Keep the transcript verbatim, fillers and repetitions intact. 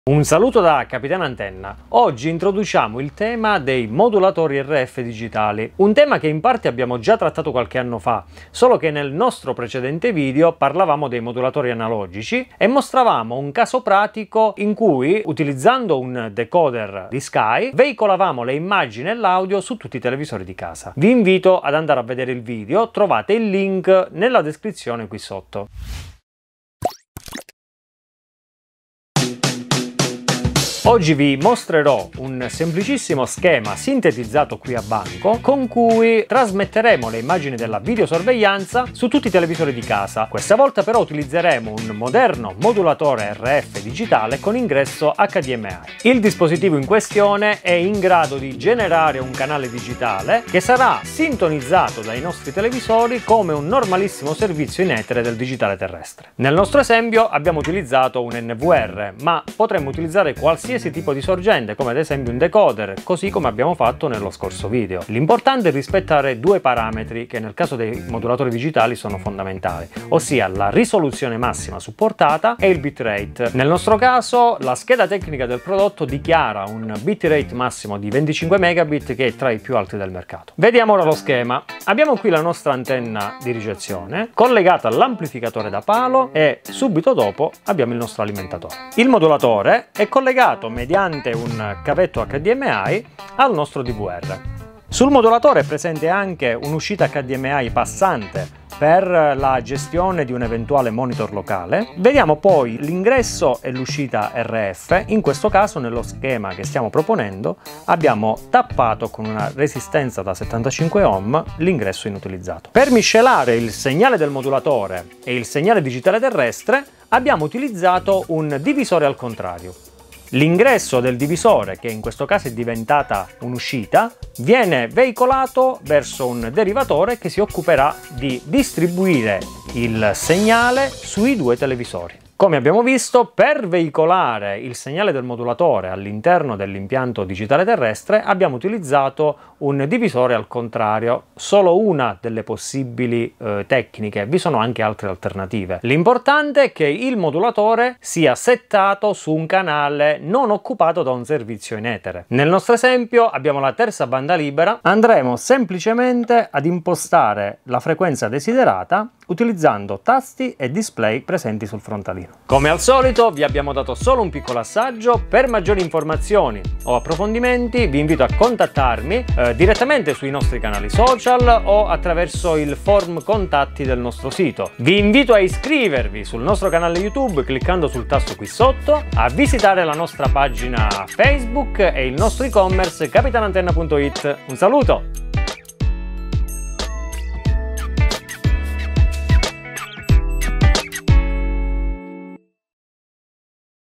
Un saluto da Capitano Antenna. Oggi introduciamo il tema dei modulatori R F digitali, un tema che in parte abbiamo già trattato qualche anno fa, solo che nel nostro precedente video parlavamo dei modulatori analogici e mostravamo un caso pratico in cui, utilizzando un decoder di Sky, veicolavamo le immagini e l'audio su tutti i televisori di casa. Vi invito ad andare a vedere il video, trovate il link nella descrizione qui sotto. Oggi vi mostrerò un semplicissimo schema sintetizzato qui a banco con cui trasmetteremo le immagini della videosorveglianza su tutti i televisori di casa. Questa volta però utilizzeremo un moderno modulatore R F digitale con ingresso H D M I. Il dispositivo in questione è in grado di generare un canale digitale che sarà sintonizzato dai nostri televisori come un normalissimo servizio in etere del digitale terrestre. Nel nostro esempio abbiamo utilizzato un N V R, ma potremmo utilizzare qualsiasi tipo di sorgente, come ad esempio un decoder, così come abbiamo fatto nello scorso video. L'importante è rispettare due parametri che nel caso dei modulatori digitali sono fondamentali, ossia la risoluzione massima supportata e il bitrate. Nel nostro caso la scheda tecnica del prodotto dichiara un bitrate massimo di venticinque megabit che è tra i più alti del mercato. Vediamo ora lo schema. Abbiamo qui la nostra antenna di ricezione collegata all'amplificatore da palo e subito dopo abbiamo il nostro alimentatore. Il modulatore è collegato mediante un cavetto H D M I al nostro D V R. Sul modulatore è presente anche un'uscita H D M I passante per la gestione di un eventuale monitor locale. Vediamo poi l'ingresso e l'uscita R F. In questo caso, nello schema che stiamo proponendo, abbiamo tappato con una resistenza da settantacinque ohm l'ingresso inutilizzato. Per miscelare il segnale del modulatore e il segnale digitale terrestre abbiamo utilizzato un divisore al contrario. L'ingresso del divisore, che in questo caso è diventata un'uscita, viene veicolato verso un derivatore che si occuperà di distribuire il segnale sui due televisori. Come abbiamo visto, per veicolare il segnale del modulatore all'interno dell'impianto digitale terrestre abbiamo utilizzato un divisore al contrario, solo una delle possibili eh, tecniche, vi sono anche altre alternative. L'importante è che il modulatore sia settato su un canale non occupato da un servizio in etere. Nel nostro esempio abbiamo la terza banda libera, andremo semplicemente ad impostare la frequenza desiderata utilizzando tasti e display presenti sul frontalino. Come al solito vi abbiamo dato solo un piccolo assaggio. Per maggiori informazioni o approfondimenti vi invito a contattarmi eh, direttamente sui nostri canali social o attraverso il form contatti del nostro sito. Vi invito a iscrivervi sul nostro canale YouTube cliccando sul tasto qui sotto, a visitare la nostra pagina Facebook e il nostro e-commerce capitano antenna punto it. Un saluto!